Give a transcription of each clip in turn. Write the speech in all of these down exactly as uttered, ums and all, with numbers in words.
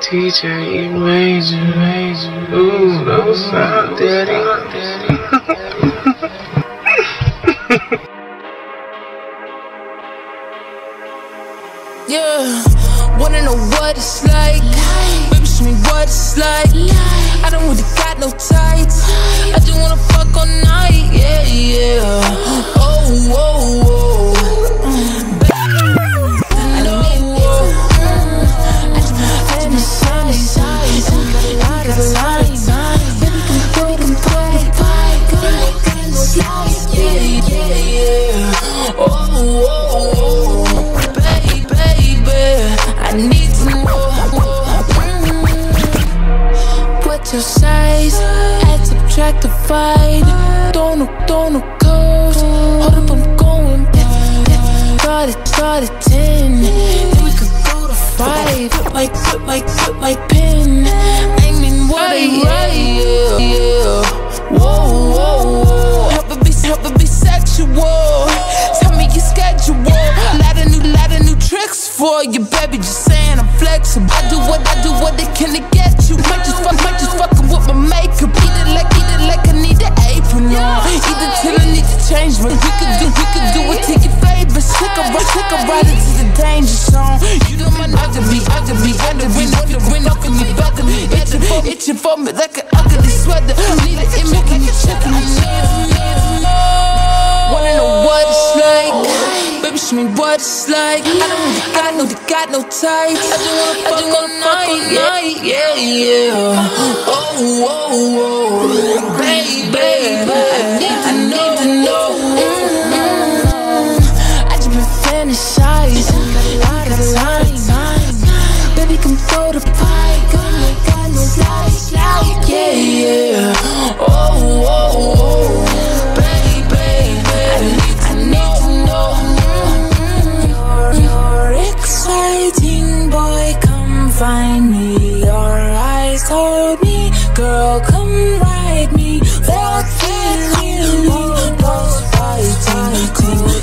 T J Major, Major. Ooh, don't stop, daddy. Yeah, wanna know what it's like? Baby, show me what it's like. I don't really got no tights. I just wanna fuck all night. Yeah, yeah. Oh, oh, oh. I know. I just wanna fantasize. Out of line. Baby, come throw them play. Yeah, yeah, yeah. Oh, oh, oh. I need to know what's your size. Add, subtract, divide. Don't know, don't know codes. Hold up, I'm going. Start it, start at ten. Then we could go to five. Put my, put my, put my pen. Aiming what I write. Yeah, yeah. Whoa, whoa, whoa. Help it be, help it be sexual. Tell me your schedule. Lot of new, lot of new tricks for you, baby. Just saying I'm flexible. I do what I do, what they can to get you. Might just fuck, might just fucking with my makeup. Eat it like, eat it like I need an apron on. Eat it till I need to change my. We could do, we could do it to your favor. Stick a ride, stick a ride into the danger zone. You know my other be, other be, other be, other win up in me, better me, itching for, itching for me like an ugly sweater. Need an image, can you check me? Wanna know what it's like? Baby, show me what it's like. I don't really got no, they got no tights. I just wanna fuck all night. Yeah, yeah. Oh, oh, oh. Baby, I need to know. I just been fantasizing. Out of line. Baby, come throw the pipe. Yeah, yeah. Oh, oh, oh. Boy, come find me. Your eyes told me, girl, come ride me. Without feeling me, those fighting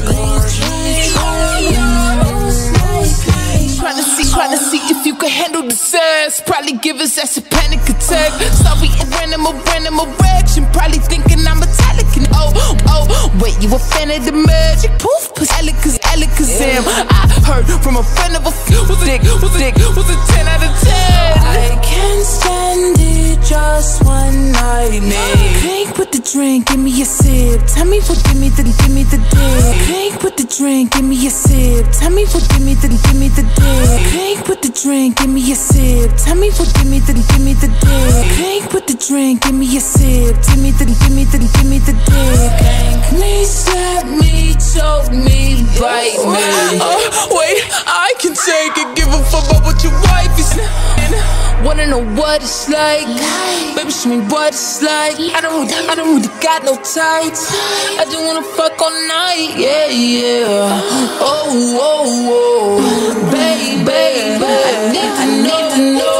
Trying to see, trying to see if you can handle the sass. Probably give us that's a panic attack. Sorry, a random, a random erection. Probably thinking I'm metallic and oh, oh. Wait, you a fan of the magic? Poof, push Elicas, Elicazam. I heard from a friend of a was a dick, was a dick, was a ten out of ten. I can't stand it, just one night, man. Drink with the drink, give me a sip. Tell me what, give me the, give me the dick. Drink with the drink, give me a sip. Tell me what, give me the, give me the dick. Drink with the drink, give me a sip. Tell me what, give me the, give me the dick. Drink with the drink, give me a sip. Tell me the, give me the, give me the dick. Thank me, slap me, choke me, bite me. Uh, wait, I can take it, give a fuck about what your wife is. Wanna know what it's like? Baby, show me what it's like. I don't, I don't really got no tights. I just wanna fuck all night. Yeah, yeah. Oh, oh, oh. Baby, I need to know.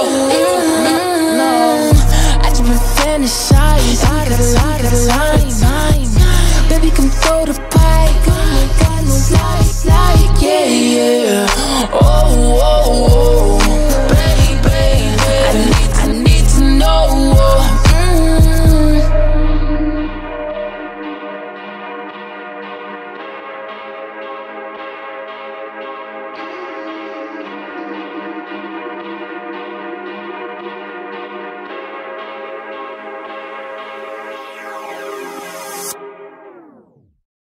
I just been fantasizing. Out of line. Baby, come throw the